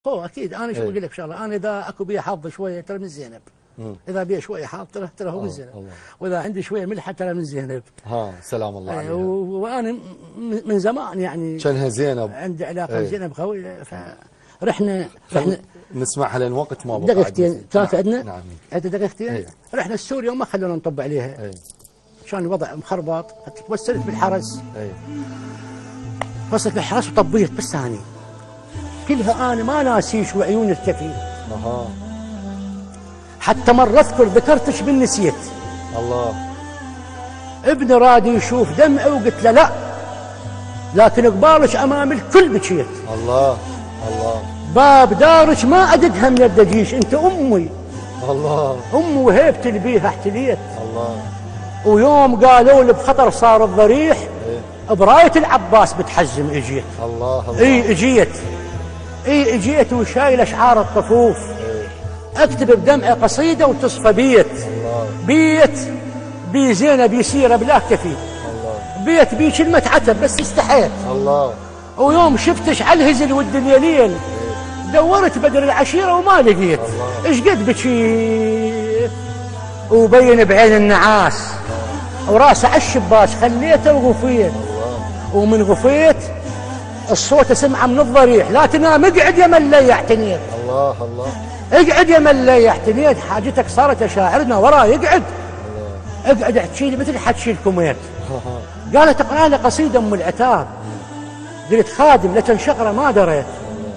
هو اكيد انا شو بقول لك شغله، انا اذا اكو بيها حظ شويه ترى من زينب. اذا بيها شويه حظ ترى هو من زينب. واذا عندي شويه ملحه ترى من زينب. سلام الله عليها. وانا من زمان يعني كانها زينب عندي علاقه بزينب قويه، فرحنا نسمعها لان وقت ما بقى دقيقتين ثلاثه عندنا. نعم عندنا دقيقتين. رحنا سوريا وما خلونا نطب عليها. كان الوضع مخربط، توسلت بالحرس. وصلت بالحرس وطبيت بس ثاني كلها انا ما ناسيش وعيوني ارتفيت. حتى مرة اذكر ذكرتش من نسيت. الله. ابني راد يشوف دمعي وقلت له لا، لكن قبالك امام الكل بكيت. الله الله. باب دارك ما ادقها من الدجيش، انت امي. الله. امي وهيبتي اللي بيها احتليت. الله. ويوم قالوا لي بخطر صار الضريح براية العباس بتحزم اجيت. الله الله. اجيت وشايل اشعار الطفوف. اكتب بدمعي قصيده وتصفى بيت. بيت بي زينب يسيره بلا كفي. بيت بي كلمه عتب بس استحيت. الله. ويوم شفتش على الهزل والدنيا ليل دورت بدر العشيره وما لقيت. ايش قد بكيت وبين بعين النعاس وراسه على الشباك خليته وغفيت. ومن غفيت الصوت اسمعه من الضريح، لا تنام اقعد يا من لي اعتنيت. الله الله. اقعد يا من لي اعتنيت، حاجتك صارت شاعرنا وراي اقعد. اقعد احكي لي مثل حكي الكوميت. قالت اقرا لي قصيده ام العتاب. قلت خادم لتنشقره ما دريت.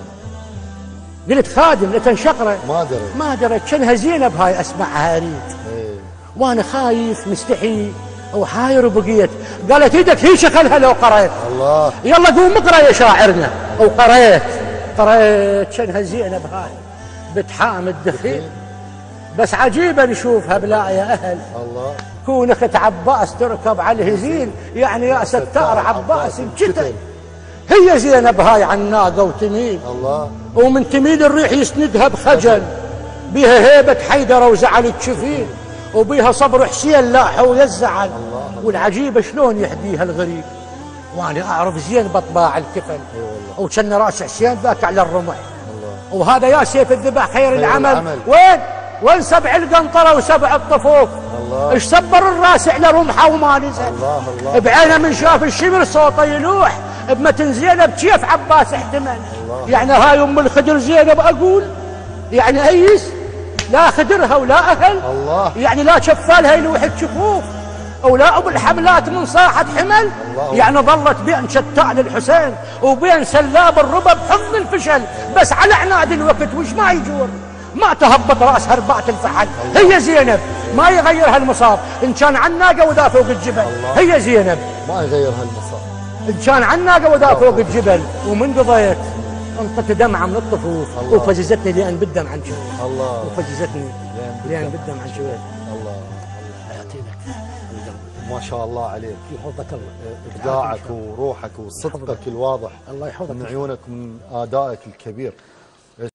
قلت خادم لتنشقره ما دريت. كانها زينب هاي اسمعها اريد. وانا خايف مستحي وحاير وبقيت. قالت ايدك هي شكلها لو قريت. الله. يلا قوم اقرا يا شاعرنا. وقريت كانها زينب هاي بتحامد دخيل. بس عجيبه نشوفها بلا يا اهل. الله. كون اخت عباس تركب على الهزيل يعني يا ستار عباس انقتل. هي زينب هاي عناقه وتميل. الله. ومن تميل الريح يسندها بخجل. بيها هيبه حيدره وزعل الشفيل. وبيها صبر حسين لاح ويزعل. والعجيبه شلون يحديها الغريب. وانا اعرف زين بطباع الكفل. وكان راس حسين ذاك على الرمح. وهذا يا سيف الذبح خير العمل. وين سبع القنطره وسبع الطفوف. ايش سبر الراس على رمحه وما نزل. الله الله. بعينه من شاف الشمر صوته يلوح. بمتن زينب كيف عباس احتمل. يعني هاي ام الخدر زينب اقول يعني ايس لا خدرها ولا اهل. الله. يعني لا شفالها يلوح شفوف ولا ابو الحملات من صاحت حمل. يعني ظلت بين شتاء للحسين وبين سلاب الربا بحضن الفشل. بس على عناد الوقت وش ما يجور ما تهبط راسها رباط الفحل. هي زينب ما يغيرها المصاب. ان كان عناقه وذا فوق الجبل. هي زينب ما يغيرها المصاب. ان كان عناقه وذا فوق الجبل. ومن قضيت انطت دمعه من الطفوف. وفجزتني لان بالدم عن شويه. الله. وفجزتني لان بالدم عن شويه. الله. يعطيك ما شاء الله عليك. يحفظك الله. ابداعك وروحك وصدقك الواضح الله يحفظك من عيونك من ادائك الكبير.